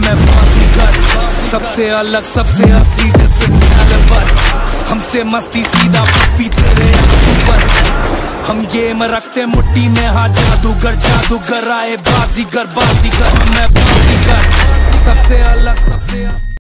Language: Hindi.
मैं बाजीगर, सबसे अलग सबसे असली डिफरेंट कैलिबर। हमसे मस्ती सीधा पप्पी तेरे ऊपर, हम गेम रखते मुट्ठी में, हाँ जादूगर जादूगर आए बाजीगर बाजीगर, मैं बाजीगर सबसे अलग सबसे